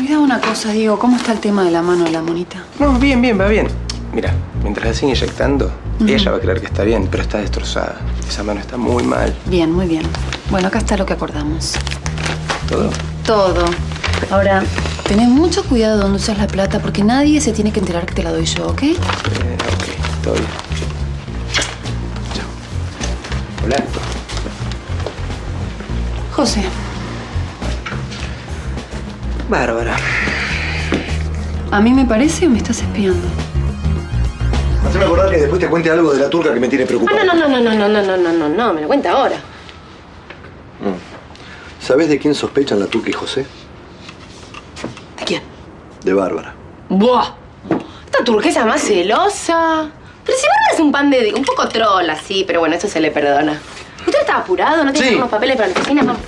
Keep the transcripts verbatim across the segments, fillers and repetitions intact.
olvidaba una cosa, Diego. ¿Cómo está el tema de la mano de la monita? No, bien, bien, va bien. Mira, mientras la sigue inyectando, uh-huh. ella va a creer que está bien, pero está destrozada. Esa mano está muy mal. Bien, muy bien. Bueno, acá está lo que acordamos. ¿Todo? Todo. Ahora, tenés mucho cuidado donde usas la plata porque nadie se tiene que enterar que te la doy yo, ¿ok? Eh, ok, todo bien. Chao. Hola. José. Bárbara. ¿A mí me parece o me estás espiando? Haceme acordar que después te cuente algo de la turca que me tiene preocupado. Ah, no, no, no, no, no, no, no, no, no, no, me lo cuenta ahora. ¿Sabés de quién sospechan la turca y José? ¿De quién? De Bárbara. ¡Buah! Esta turquesa más celosa. Pero si Bárbara es un pan de... un poco troll, así, pero bueno, eso se le perdona. ¿Usted está apurado? ¿No tiene sí. unos papeles para la oficina? Vamos.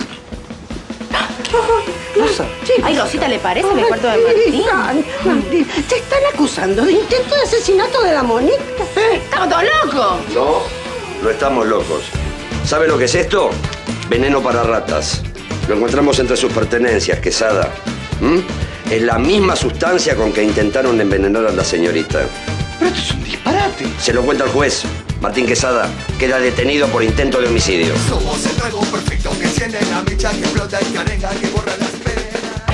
Rosa. Ay, Rosita, ¿le parece mi cuarto de Martín? Martín, te están acusando de intento de asesinato de la monita. ¿Eh? ¿Estamos todos locos? No, no estamos locos. ¿Sabe lo que es esto? Veneno para ratas. Lo encontramos entre sus pertenencias, Quesada. ¿Mm? Es la misma sustancia con que intentaron envenenar a la señorita. Pero esto es un disparate. Se lo cuenta el juez. Martín Quesada queda detenido por intento de homicidio. Somos el trago perfecto que enciende la mecha, que explota y que arenga, que borra las penas.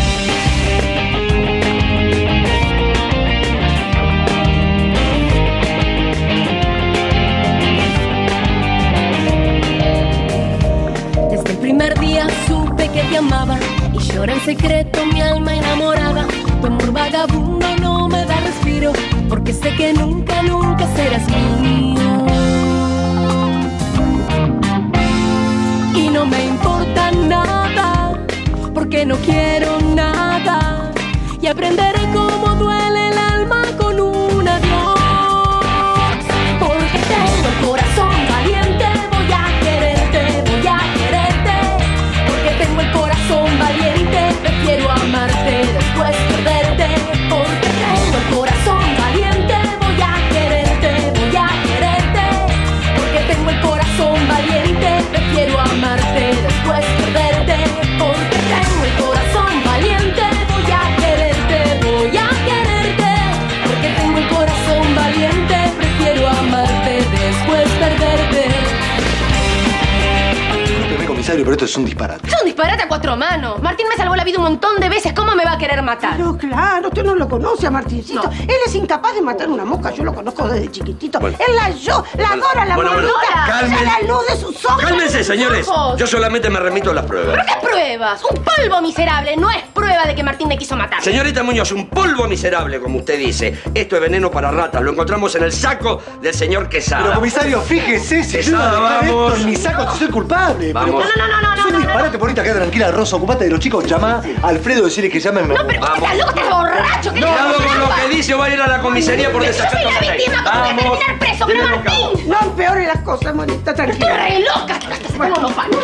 Desde el primer día supe que te amaba y llora en secreto mi alma enamorada. Tu amor vagabundo no me da respiro porque sé que nunca, nunca serás mío. Y no me importa nada porque no quiero nada y aprenderé cómo duele el alma con un adiós. Porque tengo el corazón valiente, voy a quererte, voy a quererte. Porque tengo el corazón valiente, prefiero amarte después perderte. Porque tengo el corazón valiente, voy a quererte, voy a quererte. Porque tengo el corazón valiente, prefiero amarte después perderte. Porque tengo el corazón valiente, voy a quererte, voy a quererte. Porque tengo el corazón valiente, prefiero amarte después perderte. Disculpe, comisario, pero esto es un disparate. Es un disparate a cuatro manos. Martín me salvó la vida un montón de veces. ¿Cómo me va a querer matar? Pero claro, usted no lo conoce a Martincito. No. Él es incapaz de matar una mosca. Yo lo conozco desde chiquitito. Bueno. Él la yo, la adora, la Bueno, bueno, bonita. calmen. Ya la luz de sus ojos. ¡Cálmense, señores! ojos. Yo solamente me remito a las pruebas. ¿Pero qué pruebas? Un polvo miserable no es prueba de que Martín me quiso matar. Señorita Muñoz, un polvo miserable, como usted dice. Esto es veneno para ratas. Lo encontramos en el saco del señor Quesada. Pero, comisario, fíjese, si yo Quesada, iba a dejar vamos. esto en mi saco, soy culpable. Vamos. Pero, No, no, no, no, es un no, no, disparate, bonita, queda tranquila, Rosa. Ocupate de los chicos, llama a Alfredo, decirle que llamen. No, pero Vamos. estás loco, estás borracho. ¿Qué Cuidado te con lo pasa? que dice o va a ir a la comisaría por Yo soy desacato la a la ley. víctima, ¿cómo voy a terminar preso? Pero Denle boca. Martín, No empeore las cosas, monita, estoy tranquila. re loca. ¿Cómo no paro?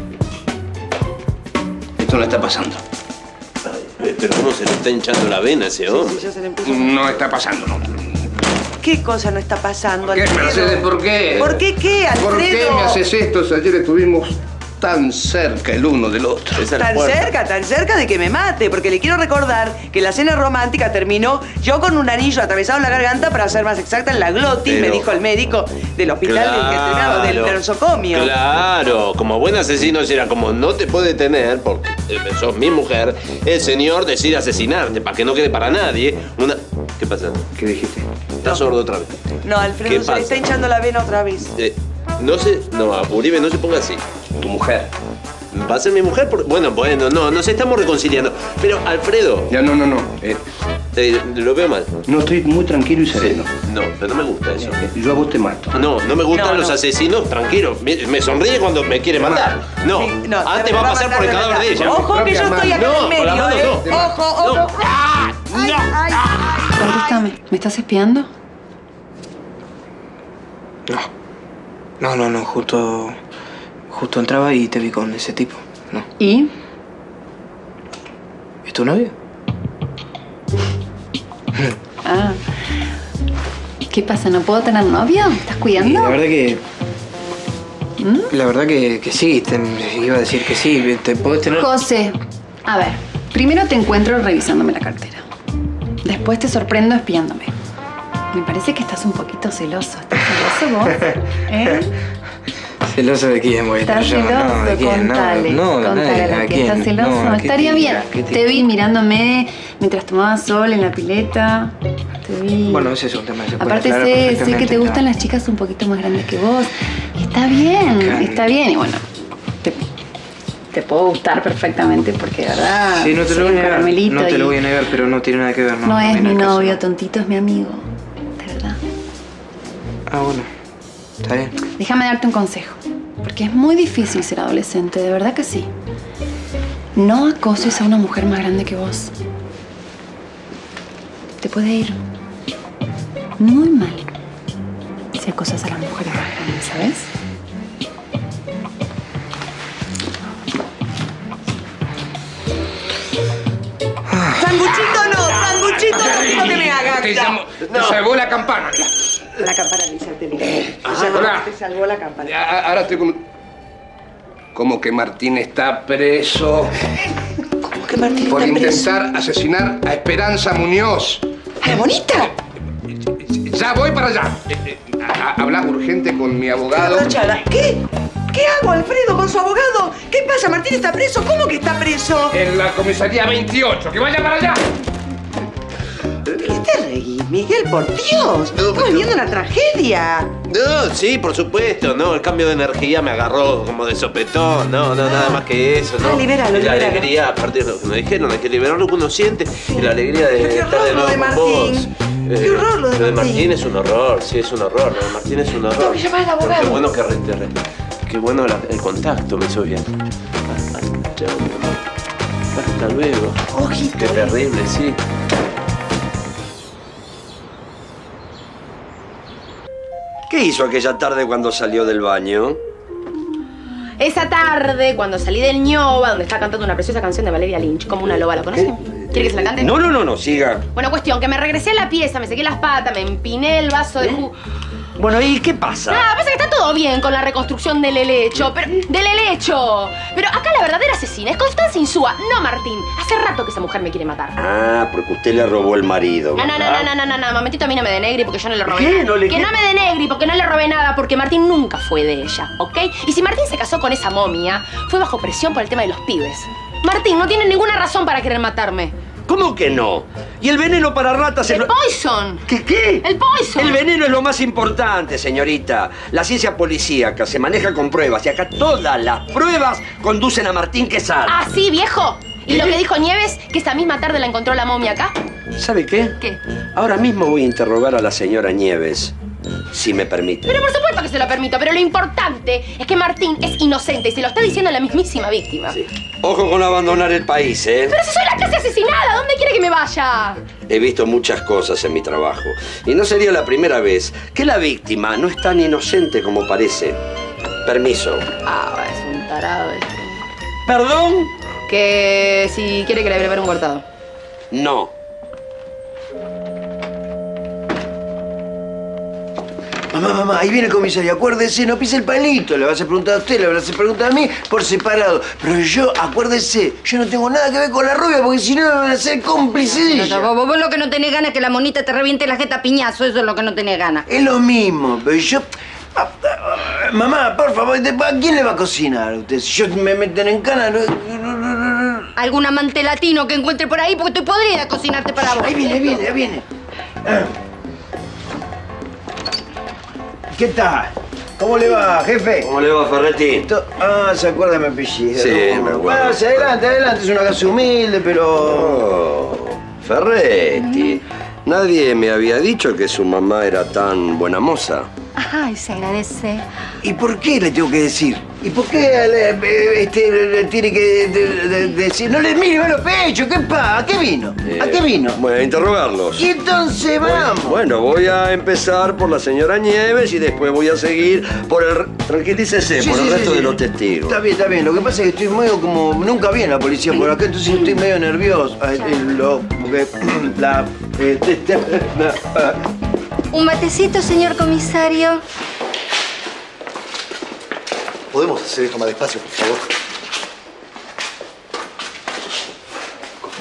Esto no está pasando. Pero ¿cómo se le está hinchando la vena a ese hombre? Ya se le empezó. No está pasando, no. ¿Qué cosa no está pasando, ¿Qué, Alfredo? Mercedes? ¿Por qué? ¿Por qué qué, Alfredo? ¿Por qué me haces esto si ayer estuvimos tan cerca el uno del otro? Esa es la Tan puerta. cerca, tan cerca de que me mate, porque le quiero recordar que la cena romántica terminó yo con un anillo atravesado en la garganta, para ser más exacta, en la glotis, Pero- me dijo el médico del hospital del que Claro. entrenaba, del, del nosocomio. Claro, como buen asesino, si era como no te puede tener, porque eh, sos mi mujer, el señor decide asesinarte para que no quede para nadie. Una... ¿Qué pasa? ¿Qué dijiste? ¿Estás sordo otra vez? No, ¿Qué Alfredo, se pasa? le está hinchando la vena otra vez. Eh, no sé, no, Uribe, no se ponga así. Tu mujer. Va a ser mi mujer por... Bueno, bueno, no, nos estamos reconciliando. Pero, Alfredo... Ya, no, no, no. Eh, eh, lo veo mal. no, estoy muy tranquilo y sereno. No, pero no me gusta eso. Yo a vos te mato. No, no me gustan No, los no. asesinos, tranquilo. Me, me sonríe cuando me quiere matar. No, Sí, no, antes me va a va a pasar matar por el de cadáver verdad. de ella. Ojo que yo estoy acá No, en el medio, con la mano ¿eh? no. Ojo, ojo. No. ¡Ah! Ay, ay, ay. Contéstame, ¿me estás espiando? No. No, no, no. Justo... Justo entraba y te vi con ese tipo. No. ¿Y? ¿Es tu novio? Ah. ¿Qué pasa? ¿No puedo tener novio? ¿Me estás Y cuidando? la verdad que... ¿Mm? La verdad que, que sí. Te, iba a decir que sí. Te podés tener... José, a ver, Primero te encuentro revisándome la cartera. Después te sorprendo espiándome. Me parece que estás un poquito celoso. ¿Estás celoso vos? ¿Eh? ¿Celoso de quién, güey? ¿Estás Yo, celoso? no, ¿de quién? Contale. No, no, Contale nadie, a la ¿a que quién? ¿Estás celoso? No, ¿qué Estaría te bien. diga? ¿Qué te Te vi mirándome mientras tomabas sol en la pileta. Te vi... Bueno, ese es un tema que se puede Aparte aclarar sé, sé que perfectamente, te gustan claro. las chicas un poquito más grandes que vos. Y está bien, Cari. está bien. Y bueno, te, te puedo gustar perfectamente porque de verdad... Sí, no te soy lo voy a un negar. caramelito No te y lo voy a negar, pero no tiene nada que ver, ¿no? No, es viene mi al caso, novio, ¿no? tontito, es mi amigo. De verdad. Ah, bueno. Está bien. Déjame darte un consejo. Porque es muy difícil ser adolescente, de verdad que sí. No acoses a una mujer más grande que vos. Te puede ir muy mal si acosas a las mujeres más grandes, ¿sabes? ¡Sanguchito no! ¡Sanguchito no quiero que me haga! Te, llamó, te salvó la campana. La campana, Lisa, te dije. Ah, O sea, hola. te salvó la campana. A- Ahora estoy como... Como que Martín está preso ¿Cómo que Martín por está preso? intentar asesinar a Esperanza Muñoz. ¿A la bonita? Ya voy para allá. Eh, eh, a- a- Habla urgente con mi abogado. ¿Qué? ¿Qué hago, Alfredo, con su abogado? ¿Qué pasa? ¿Martín está preso? ¿Cómo que está preso? En la comisaría veintiocho. ¡Que vaya para allá! ¿Qué te reís, Miguel? ¡Por Dios! Estamos viviendo una tragedia. No, sí, por supuesto, no, el cambio de energía me agarró como de sopetón, no, no, nada más que eso, ¿no? Ah, libéralo, Y la libéralo. alegría, aparte de lo que me dijeron, hay que liberar lo que uno siente y la alegría de Pero qué estar horror de lo nuevo de con vos. Martín. Qué horror lo de Lo de Martín. Martín es un horror, sí, es un horror, lo de Martín es un horror. Tengo que llamar al Pero abogado. qué bueno que re- te re- qué bueno la- el contacto, me hizo bien. Ah, ah, chao, mi amor. Hasta luego. Ojito. Qué terrible, sí. ¿Qué hizo aquella tarde cuando salió del baño? Esa tarde, cuando salí del ñoba, donde está cantando una preciosa canción de Valeria Lynch, como una loba, ¿la conocen? ¿Quiere que se la cante? No, no, no, no, siga. Bueno, cuestión, que me regresé a la pieza, me sequé las patas, me empiné el vaso de jugo. Bueno, ¿y qué pasa? Nada, pasa que está todo bien con la reconstrucción del helecho, pero... ¡Del helecho! Pero acá la verdadera asesina es Constanza Insúa, no Martín. Hace rato que esa mujer me quiere matar. Ah, porque usted le robó el marido. No, no, no, ¿verdad? no, no, no, no, momentito, a mí no me denegri porque yo no le robé ¿Qué? nada. ¿No le que qué? no me denegri porque no le robé nada, porque Martín nunca fue de ella, ¿ok? Y si Martín se casó con esa momia, fue bajo presión por el tema de los pibes. Martín no tiene ninguna razón para querer matarme. ¿Cómo que no? ¿Y el veneno para ratas es ¡El lo... poison! ¿Qué qué? ¡El poison! El veneno es lo más importante, señorita. La ciencia policíaca se maneja con pruebas y acá todas las pruebas conducen a Martín Quesada. ¿Ah, sí, viejo? ¿Y lo que dijo Nieves, que esta misma tarde la encontró la momia acá? ¿Sabe qué? ¿Qué? Ahora mismo voy a interrogar a la señora Nieves, si me permite. Pero por supuesto que se lo permito, pero lo importante es que Martín es inocente y se lo está diciendo la mismísima víctima. Sí. Ojo con abandonar el país, ¿eh? Pero si soy la casi asesinada, ¿dónde quiere que me vaya? He visto muchas cosas en mi trabajo y no sería la primera vez que la víctima no es tan inocente como parece. Permiso. Ah, es un tarado este. ¿Perdón? Que si quiere que le prepare un cortado. No. Mamá, mamá, ahí viene el comisario. Acuérdese, no pise el palito. Le vas a preguntar a usted, le vas a preguntar a mí por separado. Pero yo, acuérdese, yo no tengo nada que ver con la rubia porque si no me van a ser cómplice de ella. No, vos, vos lo que no tenés ganas es que la monita te reviente la jeta a piñazo. Eso es lo que no tenés ganas. Es lo mismo, pero yo... Ah, ah, mamá, por favor, ¿a quién le va a cocinar a usted? Si yo me meten en cana... no- Algún amante latino que encuentre por ahí porque estoy podrida cocinarte para vos. Ahí viene, ahí viene, ahí viene. Ah. ¿Qué tal? ¿Cómo le va, jefe? ¿Cómo le va, Ferretti? To- Ah, se acuerda de mi apellido. Sí, ¿no? me acuerdo. Bueno, hacia adelante, adelante. Es una casa humilde, pero... Oh, Ferretti. Nadie me había dicho que su mamá era tan buena moza. Ay, se agradece. ¿Y por qué le tengo que decir? ¿Y por qué le, este, le tiene que de- de- decir? No le mire los pechos, ¿qué pasa? ¿A qué vino? ¿A qué vino? Voy a interrogarlos. Y entonces vamos. Bueno, voy a empezar por la señora Nieves y después voy a seguir por el... Tranquilícese, Sí, por sí, el sí, resto sí. de los testigos. Está bien, está bien. Lo que pasa es que estoy medio como... Nunca vi a la policía por acá, entonces estoy medio nervioso. Ay, eh, lo, porque la... eh, te- te- la- Un matecito, señor comisario. ¿Podemos hacer esto más despacio, por favor?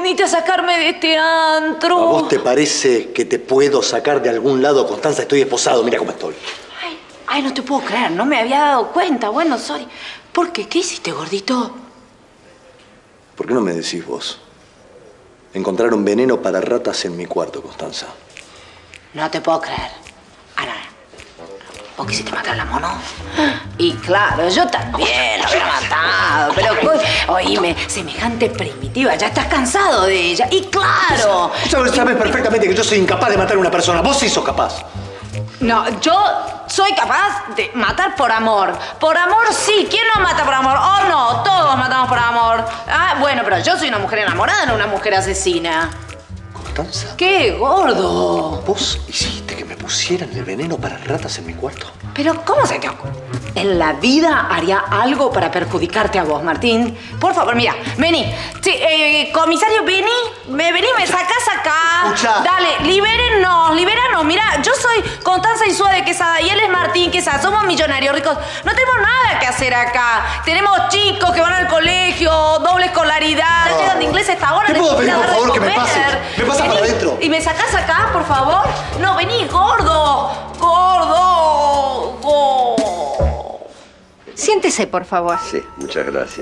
viniste a sacarme de este antro. ¿A vos te parece que te puedo sacar de algún lado, Constanza? Estoy esposado, mira cómo estoy. Ay, ay, no te puedo creer, no me había dado cuenta. Bueno, sorry. ¿Por qué? ¿Qué hiciste, gordito? ¿Por qué no me decís vos? Encontraron veneno para ratas en mi cuarto, Constanza. No te puedo creer. Ana, ¿vos quisiste matar a la mono? Y claro, yo también la hubiera matado. Pero, oíme, semejante primitiva, ya estás cansado de ella. Y claro... Sabes, sabes perfectamente que yo soy incapaz de matar a una persona. Vos sí sos capaz. No, yo soy capaz de matar por amor. Por amor, sí. ¿Quién no mata por amor? Oh, no, todos matamos por amor. Ah, bueno, pero yo soy una mujer enamorada, no una mujer asesina. ¿Constanza? ¡Qué gordo! ¿Vos hiciste que me pusieran el veneno para ratas en mi cuarto? Pero, ¿cómo se te ocurre? En la vida haría algo para perjudicarte a vos, Martín. Por favor, mira, vení. Sí, eh, comisario, vení. Me, vení, me sacás acá. Escucha. Dale, libérennos, libéranos. Mira, yo soy Constanza Insúa de Quesada y él es Martín Quesada. Somos millonarios ricos. No tenemos nada que hacer acá. Tenemos chicos que van al colegio, doble escolaridad, Oh. llegan de inglés hasta ahora. ¿Te puedo pedir, por dar de favor, que me comer. pases? ¿Me pasas Vení, para adentro? ¿Y me sacás acá, por favor? No, vení, gordo. Gordo. Gordo. Siéntese, por favor. Sí, muchas gracias.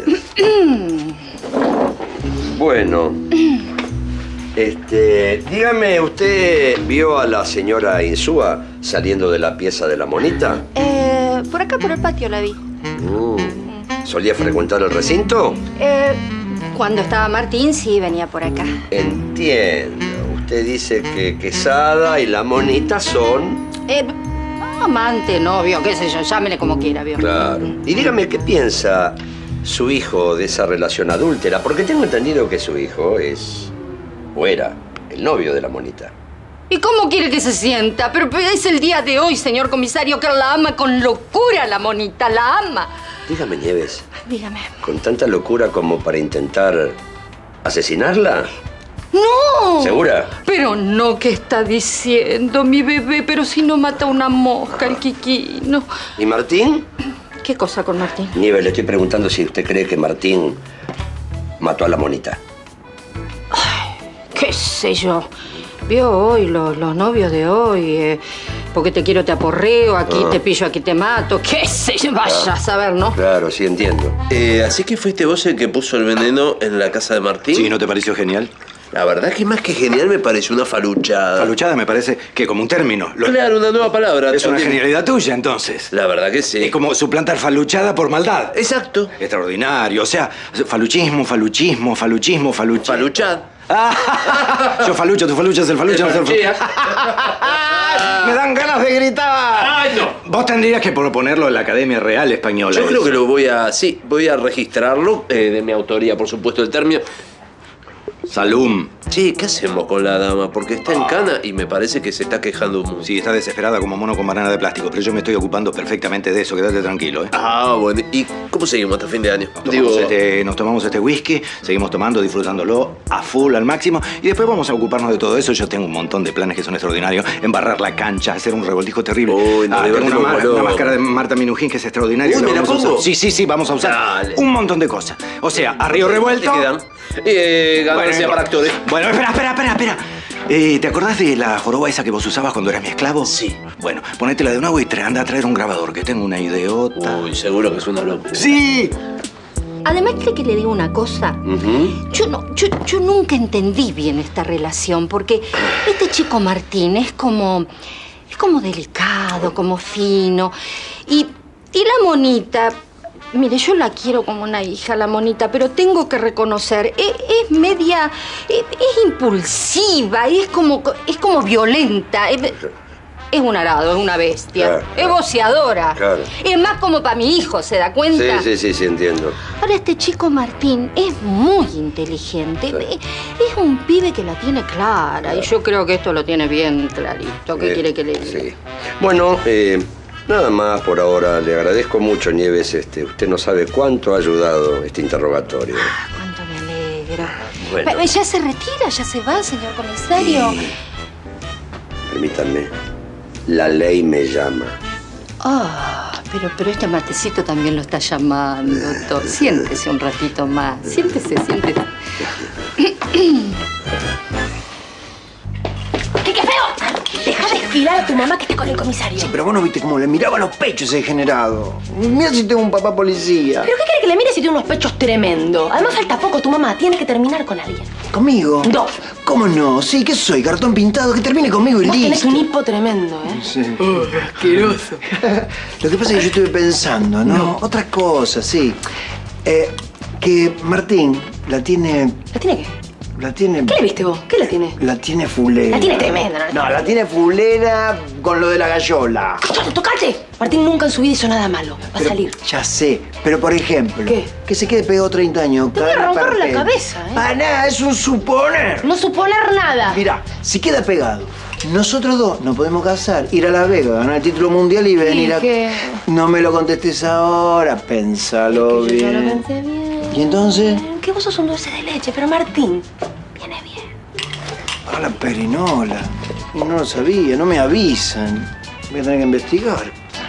Bueno, este, dígame, ¿usted vio a la señora Insúa saliendo de la pieza de la monita? Eh, por acá, por el patio la vi. Mm. ¿Solía frecuentar el recinto? Eh, cuando estaba Martín, sí, venía por acá. Entiendo. Usted dice que Quesada y la monita son... Eh, amante, novio, qué sé yo, llámele como quiera, ¿vio? Claro. Y dígame, ¿qué piensa su hijo de esa relación adúltera? Porque tengo entendido que su hijo es... o era el novio de la monita. ¿Y cómo quiere que se sienta? Pero es el día de hoy, señor comisario, que la ama con locura, la monita, la ama. Dígame, Nieves, Dígame. ¿con tanta locura como para intentar asesinarla? ¡No! ¿Segura? Pero no, ¿qué está diciendo mi bebé? Pero si no mata una mosca, el Quiquino. ¿Y Martín? ¿Qué cosa con Martín? Nieves, le estoy preguntando si usted cree que Martín mató a la monita. ¿Qué sé yo? Vio hoy los, los novios de hoy, eh, porque te quiero te aporreo, aquí Ah. te pillo, aquí te mato, qué sé yo, vaya a saber, ¿no? Claro, sí entiendo. Eh, ¿Así que fuiste vos el que puso el veneno en la casa de Martín? Sí, ¿no te pareció genial? La verdad que más que genial me pareció una faluchada. Faluchada me parece que como un término. Lo- Claro, una nueva palabra. Es una también. genialidad tuya, entonces. La verdad que sí. Es como suplantar faluchada por maldad. Exacto. Extraordinario. O sea, faluchismo, faluchismo, faluchismo, faluchismo. Faluchad. Ah, yo falucho, tú faluchas, el falucho, no el falucho. Me dan ganas de gritar. ¡Ay, no! Vos tendrías que proponerlo en la Academia Real Española. Yo creo eso. que lo voy a... Sí, voy a registrarlo eh, de mi autoría, por supuesto, el término. Salum. Sí, ¿qué hacemos con la dama? Porque está en cana y me parece que se está quejando mucho. Sí, está desesperada como mono con banana de plástico, pero yo me estoy ocupando perfectamente de eso, quédate tranquilo, ¿eh? Ah, bueno. ¿Y cómo seguimos hasta fin de año? Nos tomamos, este, nos tomamos este whisky, seguimos tomando, disfrutándolo a full, al máximo, y después vamos a ocuparnos de todo eso. Yo tengo un montón de planes que son extraordinarios. Embarrar la cancha, hacer un revoltijo terrible. Uy, no, Ah, tengo una, revoltijo, ma- boludo. una máscara de Marta Minujín que es extraordinaria. Uy, que ¿me la vamos a usar. pongo? Sí, sí, sí, vamos a usar Dale. un montón de cosas. O sea, a río revuelto... ¿Qué quedan? Eh, ganancia Bueno, para actores. Bueno, espera, espera, espera, espera. Eh, ¿Te acordás de la joroba esa que vos usabas cuando eras mi esclavo? Sí. Bueno, ponétela de nuevo y tra- anda a traer un grabador, que tengo una idiota. Uy, seguro que es una locura. ¡Sí! Además, ¿quiere que le diga una cosa? Ujú. Yo, no, yo, yo nunca entendí bien esta relación, porque este chico Martín es como... es como delicado, como fino. Y, y la monita... Mire, yo la quiero como una hija, la monita, pero tengo que reconocer, es, es media... es, es impulsiva, es como, es como violenta. Es, es un arado, es una bestia. Claro, es claro. voceadora. Claro. Es más como para mi hijo, ¿se da cuenta? Sí, sí, sí, sí, entiendo. Ahora, este chico Martín es muy inteligente. Es es un pibe que la tiene clara. Y yo creo que esto lo tiene bien clarito. ¿Qué Eh, quiere que le diga? Sí. Bueno, eh, nada más por ahora. Le agradezco mucho, Nieves. Este, usted no sabe cuánto ha ayudado este interrogatorio. Cuánto me alegro. Bueno. Pero ya se retira, ya se va, señor comisario. Y- Permítanme. La ley me llama. Ah, pero, pero este matecito también lo está llamando. To- Siéntese un ratito más. Siéntese, siéntese. ¿Qué, qué feo? Deja de desfilar a tu mamá que está con el comisario. Sí, pero vos no viste cómo le miraba los pechos ese degenerado. Mira si tengo un papá policía. ¿Pero qué quiere que le mire si tiene unos pechos tremendos? Además falta poco, tu mamá tiene que terminar con alguien. ¿Conmigo? No. ¿Cómo no? Sí, ¿qué soy? ¿Cartón pintado? Que termine conmigo y Vos listo. tenés un hipo tremendo, ¿eh? Sí. Oh, asqueroso. Lo que pasa es que yo estuve pensando, ¿no? no. Otra cosa, sí. Eh, que Martín la tiene... ¿La tiene qué? La tiene... ¿Qué le viste vos? ¿Qué la tiene? La tiene fulera. La tiene tremenda, ¿no? No, la tiene fulera con lo de la gallola. ¡Cachorro, tocate! Martín nunca en su vida hizo nada malo. Va a Pero, salir. Ya sé, pero por ejemplo... ¿Qué? Que se quede pegado treinta años. Te voy a romper la cabeza, ¿eh? Para nada, es un suponer. No suponer nada. Mira, si queda pegado, nosotros dos nos podemos casar, ir a Las Vegas, ganar el título mundial y venir a... ¿Qué? No me lo contestes ahora, pénsalo Es que yo bien. ya lo pensé bien. ¿Y entonces? Que vos sos un dulce de leche, pero Martín viene bien. A la perinola. No lo sabía, no me avisan. Voy a tener que investigar.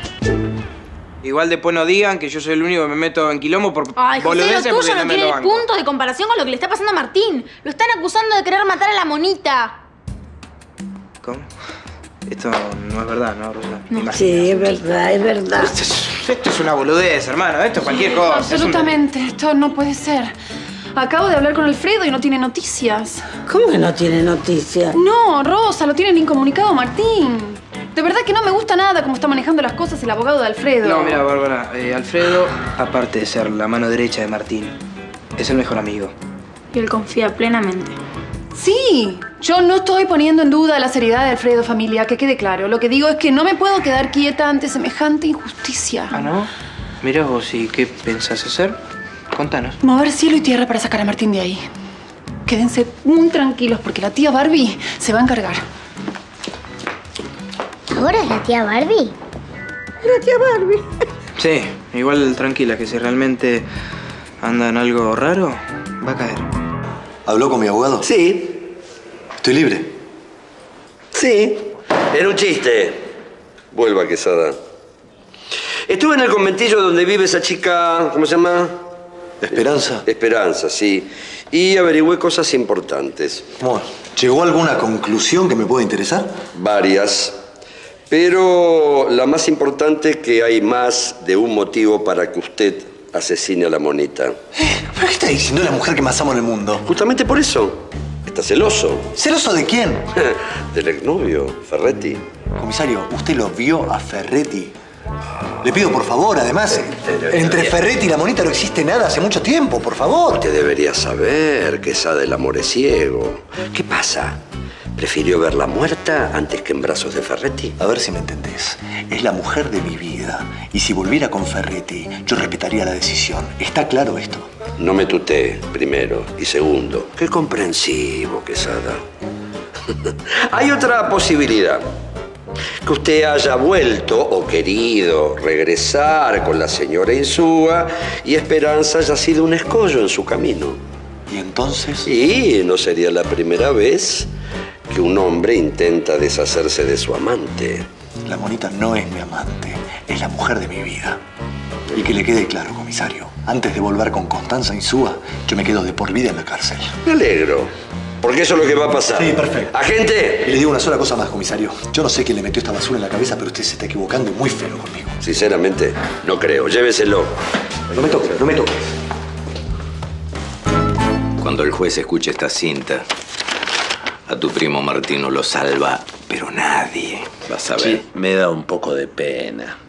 Igual después no digan que yo soy el único que me meto en quilombo por Ay, José, lo boludeces porque tuyo no no me lo tiene banco. punto de comparación con lo que le está pasando a Martín. Lo están acusando de querer matar a la monita. ¿Cómo? Esto no es verdad, ¿no, Rosa? No. Sí, es verdad, es verdad. Esto es, esto es una boludez, hermano. Esto es cualquier cosa. Absolutamente. Esto no puede ser. Acabo de hablar con Alfredo y no tiene noticias. ¿Cómo que no tiene noticias? No, Rosa, lo tienen incomunicado Martín. De verdad que no me gusta nada cómo está manejando las cosas el abogado de Alfredo. No, mira, Bárbara, eh, Alfredo, aparte de ser la mano derecha de Martín, es el mejor amigo. Y él confía plenamente. Sí, yo no estoy poniendo en duda la seriedad de Alfredo, familia, que quede claro. Lo que digo es que no me puedo quedar quieta ante semejante injusticia. ¿Ah, no? Mira vos, ¿y qué pensás hacer? Contanos. Mover cielo y tierra para sacar a Martín de ahí. Quédense muy tranquilos porque la tía Barbie se va a encargar. ¿Ahora es la tía Barbie? La tía Barbie. Sí, igual tranquila, que si realmente anda en algo raro, va a caer. ¿Habló con mi abogado? Sí. ¿Estoy libre? Sí. Era un chiste. Vuelva, Quesada. Estuve en el conventillo donde vive esa chica, ¿cómo se llama? ¿Esperanza? Esperanza, sí. Y averigüé cosas importantes. Bueno, ¿llegó a alguna conclusión que me pueda interesar? Varias. Pero la más importante es que hay más de un motivo para que usted asesine a la monita. ¿Pero qué está diciendo la mujer que más amo en el mundo? Justamente por eso. Está celoso. ¿Celoso de quién? Del exnovio, Ferretti. Comisario, ¿usted lo vio a Ferretti? Le pido por favor, además, entre Ferretti y la monita no existe nada hace mucho tiempo, por favor. Usted debería saber que esa del amor es ciego. ¿Qué pasa? ¿Prefirió verla muerta antes que en brazos de Ferretti? A ver si me entendés. Es la mujer de mi vida. Y si volviera con Ferretti, yo respetaría la decisión. ¿Está claro esto? No me tutee, primero. Y segundo, qué comprensivo, Quesada. Hay otra posibilidad. Que usted haya vuelto o querido regresar con la señora Insúa y Esperanza haya sido un escollo en su camino. ¿Y entonces? Sí, no sería la primera vez que un hombre intenta deshacerse de su amante. La monita no es mi amante, es la mujer de mi vida. Y que le quede claro, comisario, antes de volver con Constanza Insúa, yo me quedo de por vida en la cárcel. Me alegro, porque eso es lo que va a pasar. Sí, perfecto. ¡Agente! Y le digo una sola cosa más, comisario. Yo no sé quién le metió esta basura en la cabeza, pero usted se está equivocando y muy feo conmigo. Sinceramente, no creo. Lléveselo. No me toques, no me toques. Cuando el juez escuche esta cinta, a tu primo Martín no lo salva, pero nadie. Vas a ver. Sí, me da un poco de pena.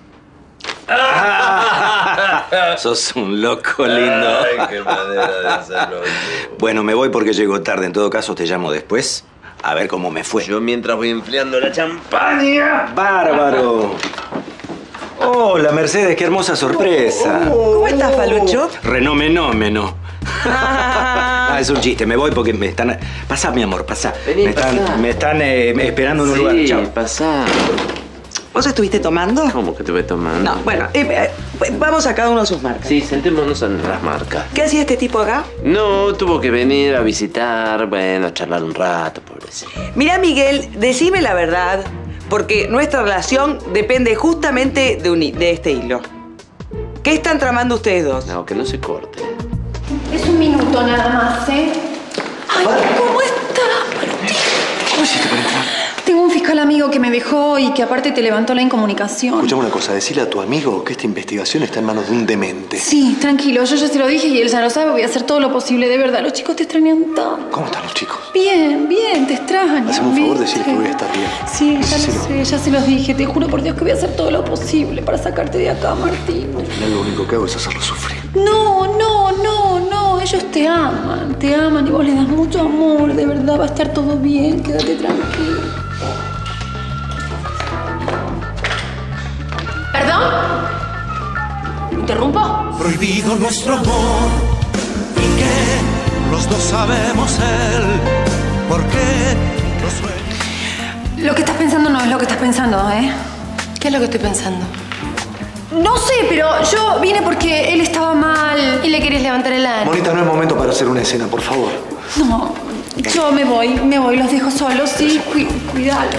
Sos un loco lindo. Ay, qué manera de hacerlo. Bueno, me voy porque llego tarde. En todo caso, te llamo después a ver cómo me fue. Yo mientras voy enfriando la champaña. ¡Bárbaro! Hola, Mercedes, qué hermosa sorpresa. ¿Cómo estás, Falucho? Renomenómeno. Ah, es un chiste, me voy porque me están... Pasá, mi amor, pasá. Vení, me están, pasá. me están eh, esperando en un Sí, lugar. Chao. pasá. ¿Vos estuviste tomando? ¿Cómo que te voy tomando? No, bueno, eh, eh, vamos a cada uno de sus marcas. Sí, sentémonos en las marcas. ¿Qué hacía este tipo acá? No, tuvo que venir a visitar, bueno, a charlar un rato, pobrecito. Mira, Miguel, decime la verdad, porque nuestra relación depende justamente de, un, de este hilo. ¿Qué están tramando ustedes dos? No, que no se corte. Es un minuto nada más, ¿eh? Ay, ¿cómo estás, Martín? ¿Cómo hiciste para entrar? Tengo un fiscal amigo que me dejó y que aparte te levantó la incomunicación. Escuchame una cosa, decile a tu amigo que esta investigación está en manos de un demente. Sí, tranquilo, yo ya se lo dije y él ya lo sabe. Voy a hacer todo lo posible, de verdad. Los chicos te extrañan tanto. ¿Cómo están los chicos? Bien, bien, te extrañan. Haceme un favor, ¿viste? decirles que voy a estar bien. Sí, ya Decíselo. lo sé, ya se los dije. Te juro por Dios que voy a hacer todo lo posible para sacarte de acá, Martín. Al final lo único que hago es hacerlo sufrir. No, no, no, no. Ellos te aman, te aman y vos les das mucho amor. De verdad, va a estar todo bien. Quédate tranquilo. ¿Perdón? ¿Interrumpo? Prohibido nuestro amor y que los dos sabemos él por qué los sueños. Lo que estás pensando no es lo que estás pensando, ¿eh? ¿Qué es lo que estoy pensando? No sé, pero yo vine porque él estaba mal. Y le querías levantar el ánimo. Monita, no es momento para hacer una escena, por favor. No, yo me voy, me voy, los dejo solos, sí, Cu cuidalo.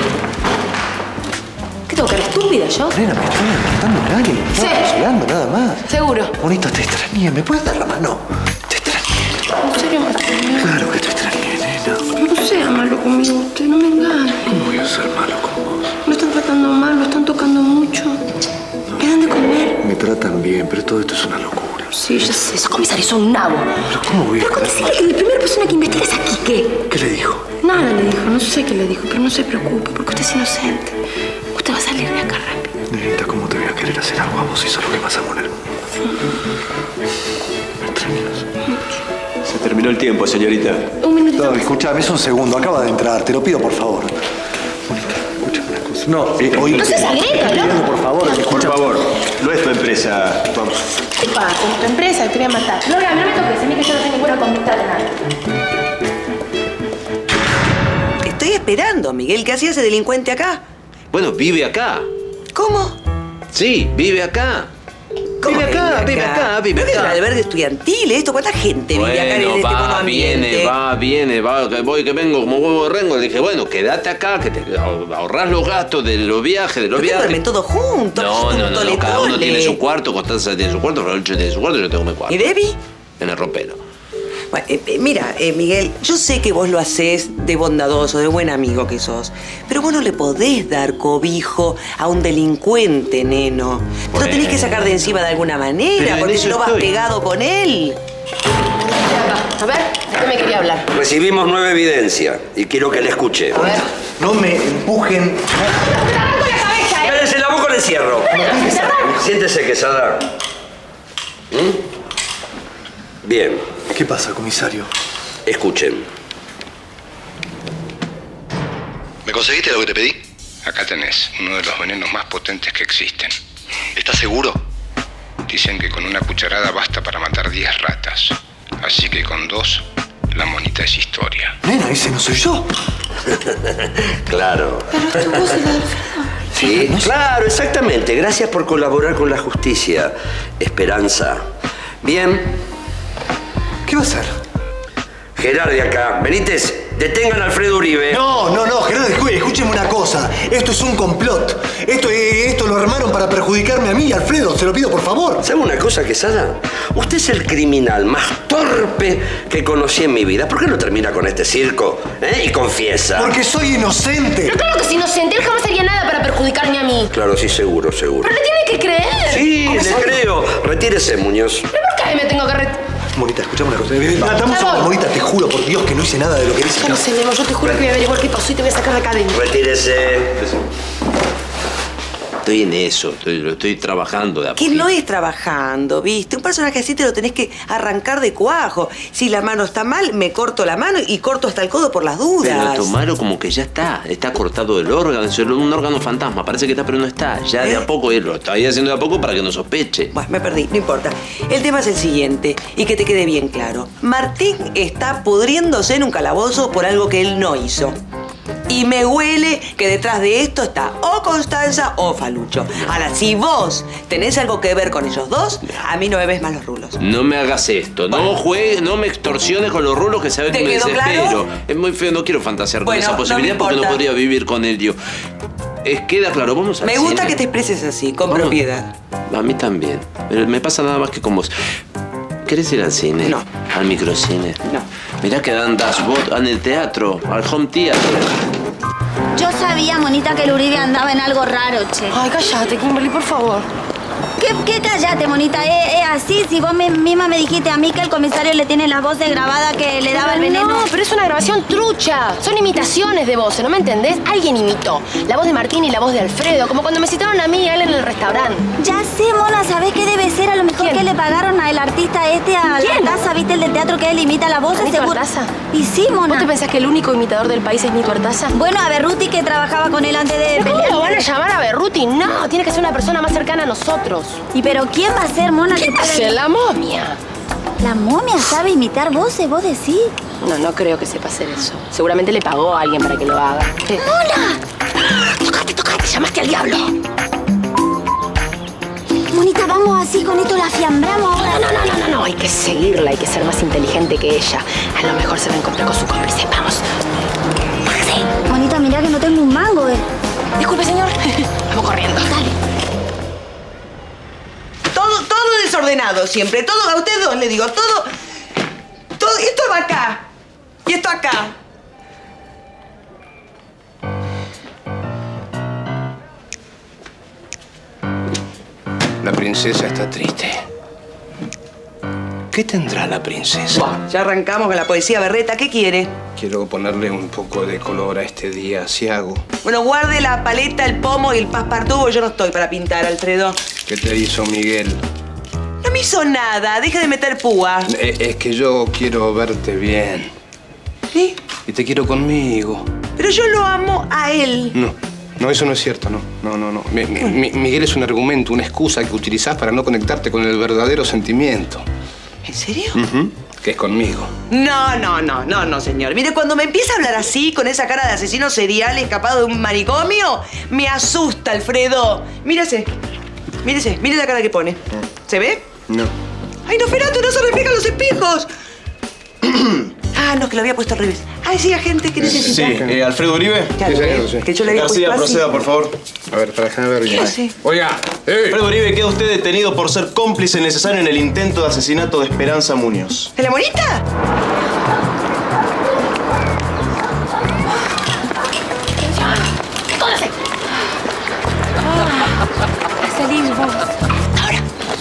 ¿Qué tengo, cara estúpida yo? Nena, me estoy adelantando a alguien. Sí. Estamos hablando nada más. Seguro. Monita, te extrañé. ¿Me puedes dar la mano? Te extrañé. ¿En serio, Martín? Claro que te extrañé, nena. No sea malo conmigo usted, no me engañe. ¿Cómo voy a ser malo con vos? Lo están tratando mal, lo están tocando mucho. ¿Qué dan de comer? Me tratan bien, pero todo esto es una locura. Sí, ya sé, ese comisario es un nabo. ¿Pero cómo voy a Pero estar decirle que la primera persona que investiga es a Quique. ¿Qué le dijo? Nada le dijo, no sé qué le dijo, pero no se preocupe, porque usted es inocente. Usted va a salir de acá rápido. Nenita, ¿cómo te voy a querer hacer algo a vos si sos lo que más amo en el mundo? ¿Me extrañas? Se terminó el tiempo, señorita. Un minutito. No, escúchame, es un segundo. Acaba de entrar. Te lo pido, por favor. Monita, escúchame una cosa. No, eh, hoy... No seas agrega, ¿no? Por favor, Por favor, no es tu empresa. Vamos. ¿Qué pasa? Tu empresa te quería matar. No, no, no me toques, a mí que yo no tengo ninguna conducta de nada. Estoy esperando, Miguel. ¿Qué hacía ese delincuente acá? Bueno, vive acá. ¿Cómo? Sí, vive acá. ¿Cómo Vive acá, vive acá, vive ¿No es acá. un albergue estudiantil esto? ¿Cuánta gente vive acá en Bueno, este va, monoambiente? viene, va, viene, va, que voy, que vengo como huevo de rengo. Le dije, bueno, quédate acá, que te ahorrás los gastos de los viajes, de los ¿Por qué viajes. duermen todos juntos? No, no, no, no, Tole, cada uno tole. tiene su cuarto, Constanza tiene su cuarto, Raúl tiene su cuarto, yo tengo mi cuarto. ¿Y Debbie? En el ropero. Bueno, eh, eh, mira, eh, Miguel, yo sé que vos lo hacés de bondadoso, de buen amigo que sos, pero vos no le podés dar cobijo a un delincuente, neno. Te lo tenés que sacar de encima de alguna Pero manera, en porque eso no vas estoy. pegado con él. A ver, ¿de qué me quería hablar? Recibimos nueva evidencia y quiero que la escuche. A ver. No me empujen. ¡Te arranco la cabeza, eh! ¡Cállese la boca con el encierro! Siéntese, Quesada. ¿Mm? Bien. ¿Qué pasa, comisario? Escuchen. ¿Me conseguiste lo que te pedí? Acá tenés uno de los venenos más potentes que existen. ¿Estás seguro? Dicen que con una cucharada basta para matar diez ratas. Así que con dos, la monita es historia. Nena, ese no soy yo. Claro. Pero es tu voz y la del Sí, claro, exactamente. Gracias por colaborar con la justicia, Esperanza. Bien. ¿Qué va a hacer? Gerard de acá. Benítez, detengan a Alfredo Uribe. No, no, no, Gerardo, escúcheme, escúcheme una cosa. Esto es un complot. Esto, eh, esto lo armaron para perjudicarme a mí, Alfredo. Se lo pido, por favor. ¿Sabe una cosa, Quesada? Usted es el criminal más torpe que conocí en mi vida. ¿Por qué no termina con este circo? ¿Eh? Y confiesa. Porque soy inocente. Pero claro que es inocente, él jamás haría nada para perjudicarme a mí. Claro, sí, seguro, seguro. Pero le tiene que creer. Sí, ¿Cómo le sabe? creo. Retírese, Muñoz. ¿Pero por qué me tengo que retirar? Monita, escuchame una cosa. Dame un segundo, Monita, te juro por Dios que no hice nada de lo que dice. Ya no sé, Memo, yo te juro que voy a averiguar qué pasó y te voy a sacar de acá adentro. Retírese. Estoy en eso, estoy, lo estoy trabajando de a Que no es trabajando, ¿viste? Un personaje así te lo tenés que arrancar de cuajo. Si la mano está mal, me corto la mano y corto hasta el codo por las dudas. Pero Tomaro como que ya está, está cortado el órgano, es un órgano fantasma, parece que está pero no está, ya de a poco, él lo está ahí haciendo de a poco para que no sospeche. Bueno, me perdí, no importa. El tema es el siguiente, y que te quede bien claro. Martín está pudriéndose en un calabozo por algo que él no hizo. Y me huele que detrás de esto está o Constanza o Falucho. Ahora, si vos tenés algo que ver con ellos dos, a mí no me ves más los rulos. No me hagas esto, no juegues, no me extorsiones con los rulos que sabes ¿Te que me quedó desespero. claro? Es muy feo, no quiero fantasear Bueno, con esa no me posibilidad porque no importa. podría vivir con Elio. Es, queda claro, vamos a Me gusta que te expreses así, con propiedad. A mí también, pero me pasa nada más que con vos. ¿Querés ir al cine? No. ¿Al microcine? No. Mirá que dan dashboard en el teatro, al home theater. Yo sabía, monita, que el Uribe andaba en algo raro, che. Ay, cállate, Kimberly, por favor. ¿Qué, qué callate, monita? Es, es así, si vos me, misma me dijiste a mí que el comisario le tiene las voces grabadas que le daba el veneno. No, pero es una grabación trucha. Son imitaciones de voces, ¿no me entendés? Alguien imitó la voz de Martín y la voz de Alfredo, como cuando me citaron a mí y a él en el restaurante. Ya sé, mona, ¿sabés qué debe ser? A lo mejor ¿Quién? que le pagaron al artista este, a ¿Quién? la taza, ¿viste? El del teatro que él imita la voz. ¿Nito Artaza? Y sí, mona. ¿Vos te pensás que el único imitador del país es Nito Artaza? Bueno, a Berruti, que trabajaba con él antes de ¿Cómo pelear. lo van a llamar a Berruti? No, tiene que ser una persona más cercana a nosotros. ¿Y pero quién va a ser, mona? ¿Qué que va a pueda- ser? La momia. ¿La momia sabe imitar voces, vos decís? No, no creo que sepa hacer eso. Seguramente le pagó a alguien para que lo haga. ¿Qué? ¡Mona! ¡Tocate, tocate! ¡Llamaste al diablo! Monita, vamos así, con esto la fiambramos ahora. No, no, no, no, no. Hay que seguirla, hay que ser más inteligente que ella. A lo mejor se va a encontrar con su cómplice. Vamos. Bájese. Monita, mirá que no tengo un mango, eh. Disculpe, señor. Vamos corriendo. Dale. Todo, todo desordenado siempre. Todo, a ustedes dos le digo, todo... Todo, esto va acá. Y esto acá. La princesa está triste. ¿Qué tendrá la princesa? Buah, ya arrancamos con la poesía berreta. ¿Qué quiere? Quiero ponerle un poco de color a este día asiago. Bueno, guarde la paleta, el pomo y el passepartout, porque yo no estoy para pintar, Alfredo. ¿Qué te hizo Miguel? No me hizo nada. Deje de meter púa. Eh, Es que yo quiero verte bien. ¿Sí? Y te quiero conmigo. Pero yo lo amo a él. No, no, eso no es cierto, no. No, no, no. Mi- mi- Miguel es un argumento, una excusa que utilizás para no conectarte con el verdadero sentimiento. ¿En serio? Ujú, que es conmigo. No, no, no, no, no, señor. Mire, cuando me empieza a hablar así, con esa cara de asesino serial escapado de un manicomio, me asusta, Alfredo. Mírese. Mírese. Mire la cara que pone. ¿Se ve? No. ¡Ay, no, Ferato! ¡No se reflejan los espejos! Ah, no, que lo había puesto al revés. Ay, sí, agente, ¿qué necesita? Sí, eh, Alfredo Uribe. Claro, Sí, señor, eh, sí. que yo le había García, puesto así. proceda, por favor. A ver, para déjame ver bien. Sí. Oiga, Alfredo Uribe, queda usted detenido por ser cómplice necesario en el intento de asesinato de Esperanza Muñoz. ¿De la monita? ¡Cógase! Salís vos. Ahora.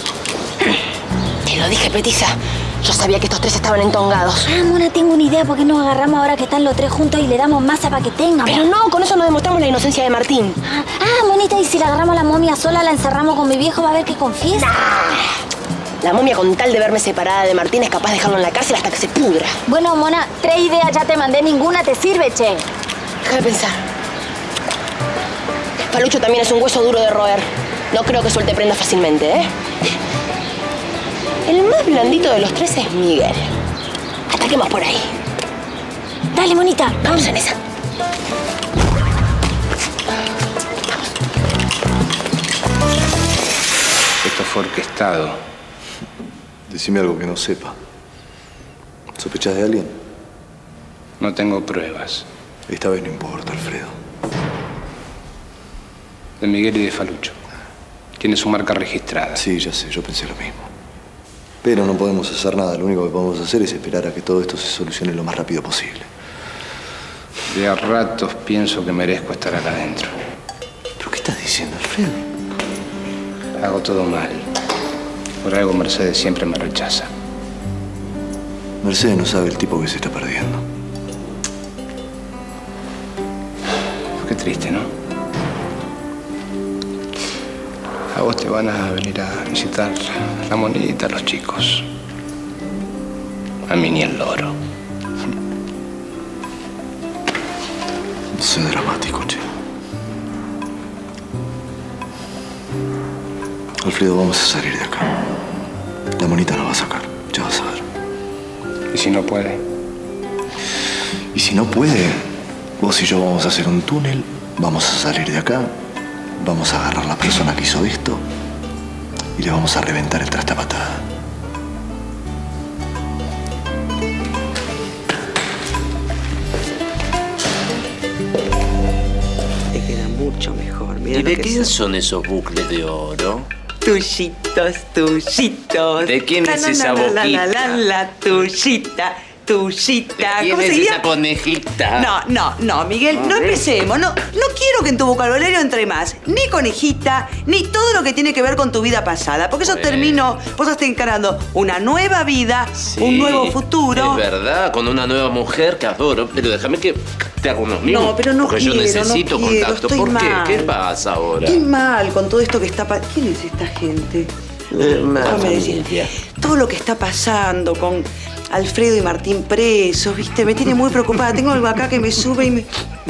Te lo dije, petiza. Yo sabía que estos tres estaban entongados. Ah, mona, tengo una idea. ¿Por qué nos agarramos ahora que están los tres juntos y le damos masa para que tengan? Pero no, con eso no demostramos la inocencia de Martín. Ah, ah, monita, y si la agarramos a la momia sola, la encerramos con mi viejo, va a ver que confiesa. La momia, con tal de verme separada de Martín, es capaz de dejarlo en la cárcel hasta que se pudra. Bueno, mona, tres ideas ya te mandé, ninguna te sirve, che. Deja de pensar. Palucho también es un hueso duro de roer. No creo que suelte prenda fácilmente, ¿eh? El más blandito de los tres es Miguel. Ataquemos por ahí. Dale, monita. Vamos en esa. Esto fue orquestado. Decime algo que no sepa. ¿Sospechás de alguien? No tengo pruebas. Esta vez no importa, Alfredo. De Miguel y de Falucho. Tiene su marca registrada. Sí, ya sé, yo pensé lo mismo. Pero no podemos hacer nada. Lo único que podemos hacer es esperar a que todo esto se solucione lo más rápido posible. De a ratos pienso que merezco estar acá adentro. ¿Pero qué estás diciendo, Alfredo? Hago todo mal. Por algo Mercedes siempre me rechaza. Mercedes no sabe el tipo que se está perdiendo. Qué triste, ¿no? A vos te van a venir a visitar la monita, los chicos. A mí ni el loro. No sé dramático, che. Alfredo, vamos a salir de acá. La monita nos va a sacar, ya vas a ver. ¿Y si no puede? Y si no puede, vos y yo vamos a hacer un túnel, vamos a salir de acá, vamos a agarrar a la persona que hizo esto y le vamos a reventar el traste a patada. Te queda mucho mejor. Mira ¿Y lo de que quién son. son esos bucles de oro? Tullitos, tullitos. ¿De quién es La, la, esa la, la, boquita? La, la, la, tuyita. Tuyita. ¿Quién ¿Cómo es seguía? esa conejita? No, no, no, Miguel, no empecemos. No, no quiero que en tu vocabulario entre más ni conejita, ni todo lo que tiene que ver con tu vida pasada. Porque eso Bueno. terminó. Vos estás encarando una nueva vida, Sí, un nuevo futuro. Es verdad, con una nueva mujer que adoro. Pero déjame que te haga unos mimos. No, pero no Porque quiero, yo necesito no quiero, contacto. estoy ¿Por qué? mal. ¿Qué pasa ahora? Estoy mal con todo esto que está pasando. ¿Quién es esta gente? Déjame decir. Todo lo que está pasando con Alfredo y Martín presos, ¿viste? Me tiene muy preocupada. Tengo algo acá que me sube y me...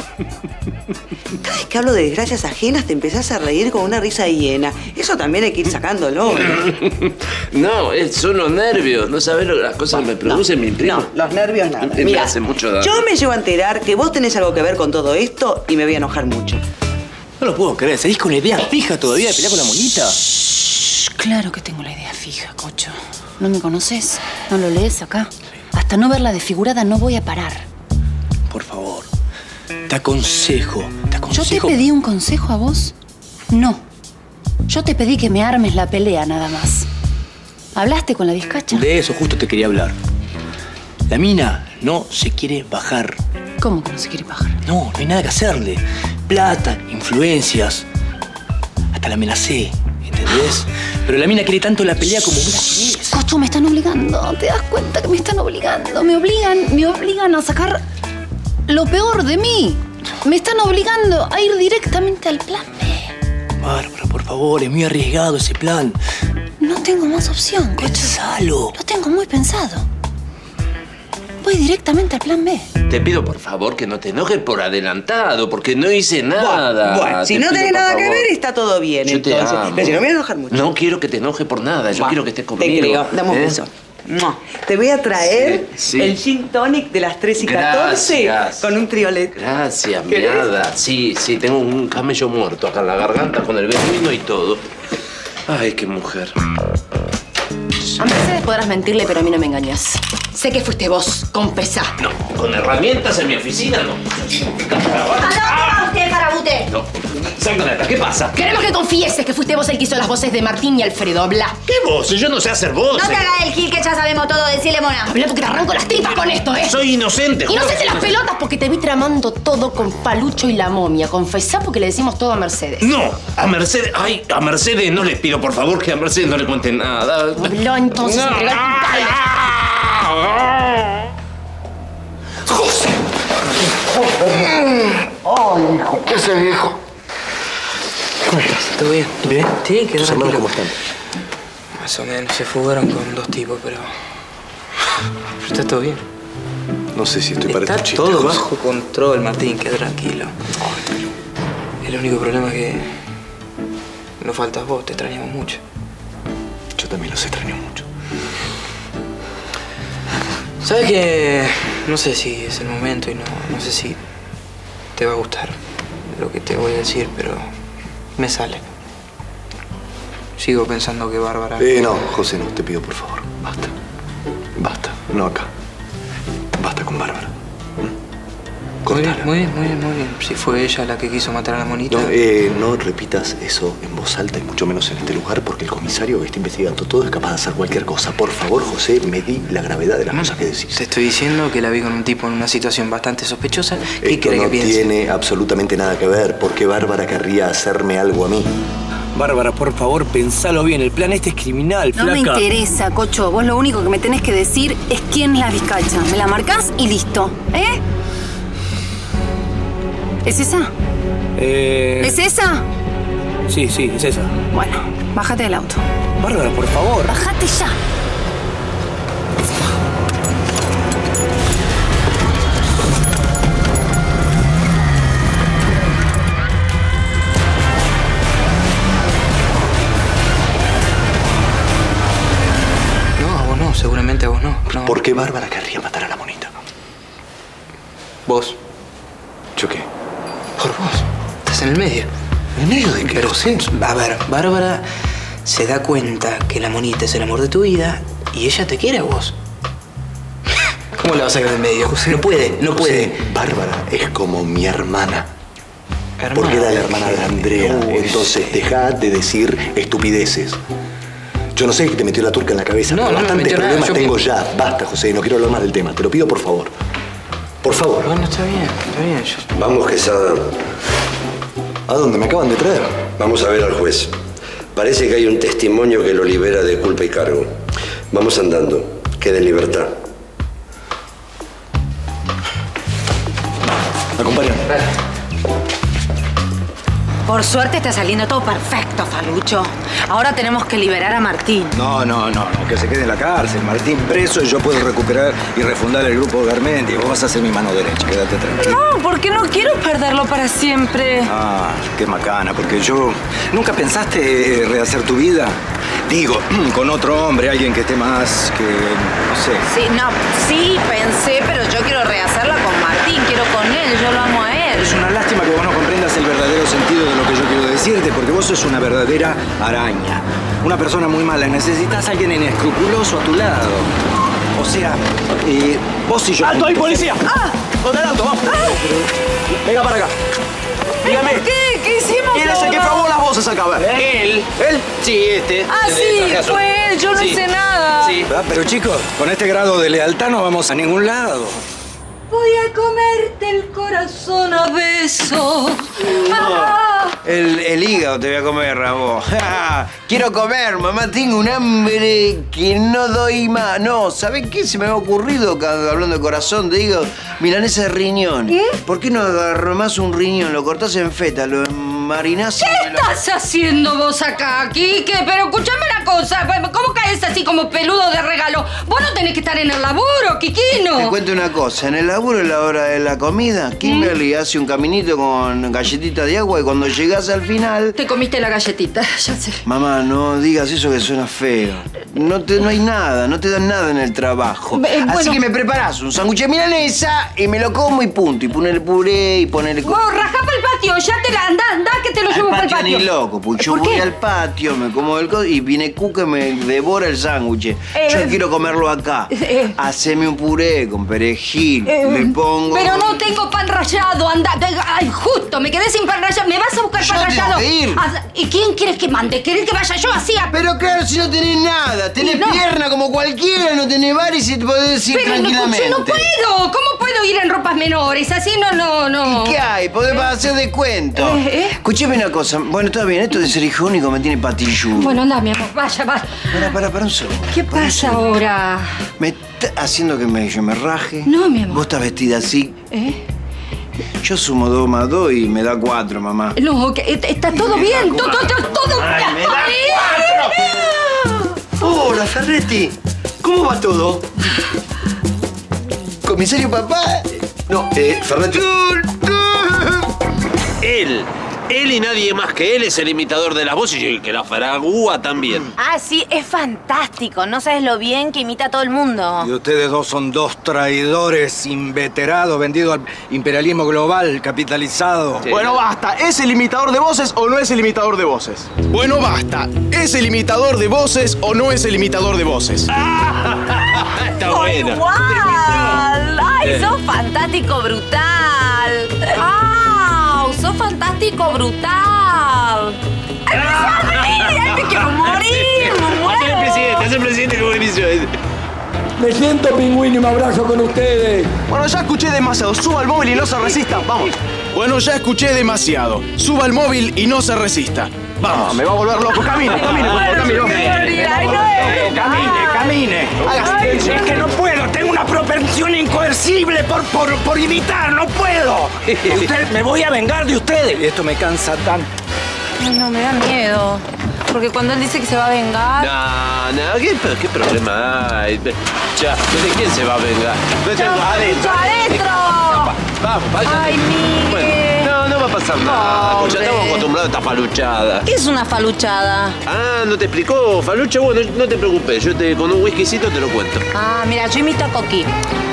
Cada vez que hablo de desgracias ajenas te empezás a reír con una risa de hiena. Eso también hay que ir sacándolo. No, es- son los nervios. No sabes lo- las cosas que me producen mi primo. No, los nervios nada. Me Mira, hace mucho daño. yo me llevo a enterar que vos tenés algo que ver con todo esto y me voy a enojar mucho. No lo puedo creer. ¿Seguís con la idea fija todavía de pelear con la monita? Claro que tengo la idea fija, Cocho. ¿No me conoces? ¿No lo lees acá? Hasta no verla desfigurada no voy a parar. Por favor. Te aconsejo, te ¿Yo aconsejo. te pedí un consejo a vos? No. Yo te pedí que me armes la pelea nada más. ¿Hablaste con la vizcacha? De eso justo te quería hablar. La mina no se quiere bajar. ¿Cómo que no se quiere bajar? No, no hay nada que hacerle. Plata, influencias. Hasta la amenacé, ¿entendés? Pero la mina quiere tanto la pelea como vos. Cocho, me están obligando. ¿Te das cuenta que me están obligando? Me obligan, me obligan a sacar lo peor de mí. Me están obligando a ir directamente al plan B. Bárbara, por favor, es muy arriesgado ese plan. No tengo más opción, Cocho. Pensalo. Lo tengo muy pensado. Voy directamente al plan B. Te pido, por favor, que no te enojes por adelantado, porque no hice nada. Bueno, si Te no pido, tenés por nada que favor. ver, está todo bien. Yo te entonces. amo. Pero si no me voy a enojar mucho. No quiero que te enojes por nada. Yo Buah, quiero que estés Te conmigo. creo. Dame un ¿eh? beso. ¡Mua! Te voy a traer Sí, sí. el gin tonic de las tres y catorce Gracias. con un triolet. Gracias, mi ¿Querés? hada. Sí, sí, tengo un camello muerto acá en la garganta con el veneno y todo. Ay, qué mujer. A Mercedes podrás mentirle, pero a mí no me engañas. Sé que fuiste vos, confesá. No, con herramientas en mi oficina no. ¿A dónde va usted, Farabute? No, sácale acá, ¿qué pasa? Queremos que confieses que fuiste vos el que hizo las voces de Martín y Alfredo. Habla. ¿Qué voces? Yo no sé hacer voces. No te hagas el gil que ya sabemos todo, decile mona. Habla porque te arranco las tripas con esto, ¿eh? Soy inocente. Y no juro sé que si las no sé. pelotas porque te vi tramando todo con Palucho y la momia. Confesá porque le decimos todo a Mercedes. No, a Mercedes, ay, a Mercedes no les pido, por favor, que a Mercedes no le cuenten nada. Habló entonces, No. entregar tu padre. ¡José! ¡Ay, hijo! ¿Qué haces, viejo? ¿Cómo estás? ¿Todo bien? ¿Bien? Sí, qué ¿Tus hermanos cómo están? Más o menos. Se fugaron con dos tipos, pero... pero está todo bien. No sé si estoy para Está estos chistes. todo José. bajo control, Martín. Queda tranquilo. El único problema es que... no faltas vos. Te extrañamos mucho. Yo también los extraño mucho. ¿Sabes qué? No sé si es el momento y no, no sé si te va a gustar lo que te voy a decir, pero me sale. Sigo pensando que Bárbara... Eh, no, José, no, te pido por favor. Basta. Basta. No acá. Basta con Bárbara. Muy bien, muy bien, muy bien, muy bien. Si fue ella la que quiso matar a la monita... No, eh, no repitas eso en voz alta y mucho menos en este lugar porque el comisario que está investigando todo es capaz de hacer cualquier cosa. Por favor, José, medí la gravedad de las cosas que decís. Te estoy diciendo que la vi con un tipo en una situación bastante sospechosa. ¿Qué Esto quiere no que piense? tiene absolutamente nada que ver. ¿Por qué Bárbara querría hacerme algo a mí? Bárbara, por favor, pensalo bien. El plan este es criminal, No me flaca. interesa, Cocho. Vos lo único que me tenés que decir es quién es la vizcacha. Me la marcás y listo. ¿Eh? ¿Es esa? Eh... ¿Es esa? Sí, sí, es esa. Bueno, bájate del auto. Bárbara, por favor. Bájate ya. No, a vos no, seguramente a vos no. no. ¿Por qué Bárbara querría matar a la monita? Vos. ¿Yo qué? Por vos. Estás en el medio. ¿En medio de qué, José? A ver, Bárbara se da cuenta que la monita es el amor de tu vida y ella te quiere a vos. ¿Cómo la vas a sacar del medio? José, no puede, no José, puede. Bárbara es como mi hermana. Hermana, Porque era la hermana de Andrea. Uy, Entonces, deja de decir estupideces. Yo no sé qué te metió la turca en la cabeza, No, pero no me bastantes metió nada, problemas yo- tengo ya. Basta, José, no quiero hablar más del tema. Te lo pido por favor. Por favor. Bueno, está bien, está bien. Yo... Vamos, Quesada. ¿A dónde? Me acaban de traer. Vamos a ver al juez. Parece que hay un testimonio que lo libera de culpa y cargo. Vamos andando. Queda en libertad. Acompáñame. Por suerte está saliendo todo perfecto, Falucho. Ahora tenemos que liberar a Martín. No, no, no, no, que se quede en la cárcel. Martín preso y yo puedo recuperar y refundar el grupo Garmendia. Vos vas a ser mi mano derecha, quédate tranquilo. No, porque no quiero perderlo para siempre. Ah, qué macana, porque yo... ¿Nunca pensaste eh, rehacer tu vida? Digo, con otro hombre, alguien que esté más que... no sé. Sí, no, sí pensé, pero yo quiero rehacerla con Martín. Quiero con él, yo lo amo a él. Es una lástima que vos no comprendas el verdadero sentido de lo que yo quiero decirte, porque vos sos una verdadera araña. Una persona muy mala. Necesitas a alguien inescrupuloso a tu lado. O sea, eh, vos y yo... ¡Alto ahí, policía! ¡Ah! ¡Con el auto, vamos! Venga para acá. Dígame. ¿Qué? ¿Qué hicimos ¿Quién es el que ahora? fragó las voces acá? A ver. Él. ¿Él? Sí, este. Ah, El de sí, traje azul. fue él. Yo no Sí. hice nada. Sí. Ah, pero chicos, con este grado de lealtad no vamos a ningún lado. Voy a comerte el corazón a besos. Ah. El, el hígado te voy a comer, Rabo. Quiero comer, mamá. Tengo un hambre que no doy más. No, ¿saben qué se me ha ocurrido ca- hablando de corazón, de hígado? Milanesa de riñón. ¿Qué? ¿Por qué no agarrás un riñón, lo cortás en feta, lo marinás y ¿Qué me lo- estás haciendo vos acá, Quique? Pero escúchame una cosa. ¿Cómo caes así como peludo de regalo? Vos no tenés que estar en el laburo, Quiquino. Te cuento una cosa, en el laburo es la hora de la comida. Kimberly hace un caminito con galletitas de agua y cuando llegás al final... Te comiste la galletita, ya sé. Mamá, no digas eso que suena feo. No, te, no hay nada, no te dan nada en el trabajo. Eh, Así bueno. que me preparás un sándwich de milanesa y me lo como y punto. Y poner puré y ponerle... Vos, rajá para el patio, ya te la andá, andá que te lo llevo para el patio. Ni loco, pues yo ¿Por voy qué? al patio, me como el codo y viene Cuca y me devora el sándwich. Eh, yo eh, quiero comerlo acá. eh. Haceme un puré con perejil, Eh, le pongo... Pero no tengo pan rallado, anda. Ay, justo, me quedé sin pan rallado. ¿Me vas a buscar Yo pan tengo rallado? que ir. Ah, ¿y quién quieres que mande? ¿Querés que vaya yo así a... Pero claro, si no tenés nada, tenés Y no. pierna como cualquiera, no tenés bares y te podés ir Pero no, tranquilamente. yo no puedo. ¿Cómo puedo ir en ropas menores? Así no, no, no. ¿Y qué hay? Podés hacer descuento. Eh, eh. Escúchame una cosa. Bueno, está bien, esto de ser hijo único me tiene patilludo. Bueno, anda, mi amor, vaya, vaya. Para, para, para un segundo. ¿Qué para un pasa segundo. ahora? ¿Me está haciendo que me, yo me raje? No, mi amor. Vos estás vestida así. ¿Eh? Yo sumo dos más dos y me da cuatro, mamá. No, que, eh, está todo bien, todo, todo, todo Ay, me da cuatro. Hola, Ferretti. ¿Cómo va todo? ¿Comisario papá? No, eh, Ferretti. Él. Él y nadie más que él es el imitador de las voces y que la faragúa también. Ah, sí, es fantástico. No sabes lo bien que imita a todo el mundo. Y ustedes dos son dos traidores inveterados, vendidos al imperialismo global, capitalizado. Bueno, basta. ¿Es el imitador de voces o no es el imitador de voces? Bueno, basta. ¿Es el imitador de voces o no es el imitador de voces? Está buena. ¡Igual! ¡Ay, sos fantástico brutal! ¡Wow! ¡Sos fantástico brutal! ¡Ay, me quiero morir! ¡Me muero! Haz el presidente, haz el presidente que buenísimo. Me siento pingüino y me abrazo con ustedes. Bueno, ya escuché demasiado. Suba al móvil y no se resista. Vamos. Bueno, ya escuché demasiado. Suba al móvil y no se resista. Vamos. No, me va a volver loco. Camine, camine, por favor, camine. ¡Ay, no! Camine, camine. Ay, es que no puedo, tengo una propensión incoercible por, por, por imitar, no puedo. Usted, me voy a vengar de ustedes. Esto me cansa tanto. Ay, no, me da miedo. Porque cuando él dice que se va a vengar... No, no, ¿qué, pero qué problema hay? Ya, ¿de quién se va a vengar? Vete ¡Chao, adentro. adentro! Vamos, vaya. ¡Ay, Miguel! Bueno, no, no va a pasar nada. Pues ya Pobre. estamos acostumbrados a esta faluchada. ¿Qué es una faluchada? Ah, ¿no te explicó, Falucha? Bueno, no te preocupes. Yo te, con un whiskycito te lo cuento. Ah, mira, yo imito a Coqui.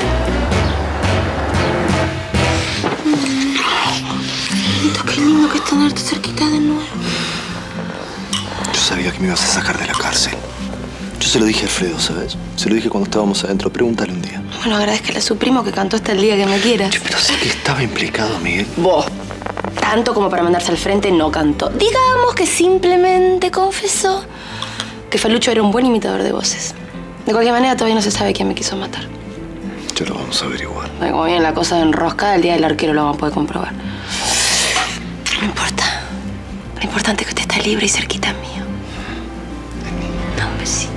Qué lindo que es tenerte cerquita de nuevo. Yo sabía que me ibas a sacar de la cárcel. Yo se lo dije a Alfredo, ¿sabes? Se lo dije cuando estábamos adentro. Pregúntale un día. Bueno, agradezcale a su primo que cantó hasta el día que me quieras. Pero sé que estaba implicado, Miguel. Vos, tanto como para mandarse al frente, no cantó. Digamos que simplemente confesó que Felucho era un buen imitador de voces. De cualquier manera, todavía no se sabe quién me quiso matar. Ya lo vamos a averiguar. Como viene la cosa de enroscada, el día del arquero lo vamos a poder comprobar. No importa. Lo importante es que usted está libre y cerquita mío. Da un besito.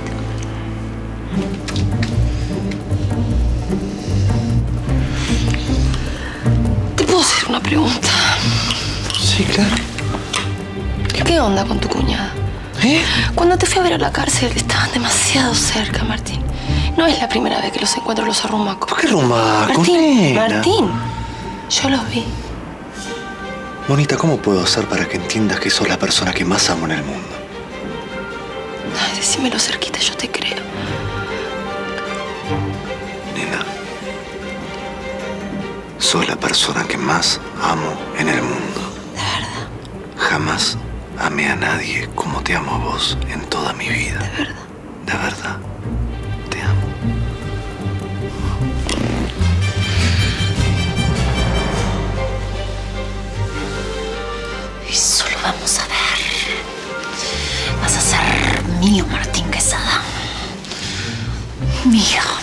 ¿Te puedo hacer una pregunta? Sí, claro. ¿Qué onda con tu cuñada? ¿Eh? Cuando te fui a ver a la cárcel, estaban demasiado cerca, Martín. No es la primera vez que los encuentro los arrumacos. ¿Por qué arrumacos, Martín, nena? Martín, yo los vi. Monita, ¿cómo puedo hacer para que entiendas que sos la persona que más amo en el mundo? Ay, decímelo cerquita, yo te creo. Nena, sos la persona que más amo en el mundo. De verdad. Jamás amé a nadie como te amo a vos en toda mi vida. De verdad. De verdad. Y solo vamos a ver. Vas a ser mío, Martín Quesada. Mío.